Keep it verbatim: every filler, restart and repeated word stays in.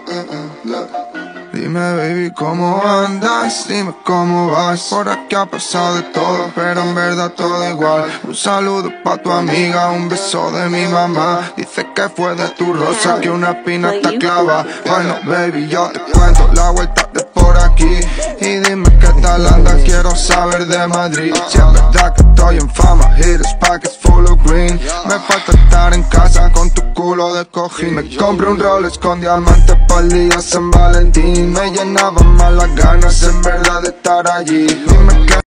Dime baby, ¿cómo andas? Dime cómo vas. Por aquí ha pasado de todo, pero en verdad todo igual. Un saludo pa' tu amiga, un beso de mi mamá. Dice que fue de tu rosa que una espina te clava. Bueno baby, yo te cuento la vuelta de por aquí. Y dime qué tal andas, quiero saber de Madrid. Si es verdad que estoy en fama, hitters packets full of green. Me falta estar en casa con tu culo de cojín. Me compré un Rolex con diamantes pa'l día San Valentín. Me llenaban más las ganas en verdad de estar allí. Dime que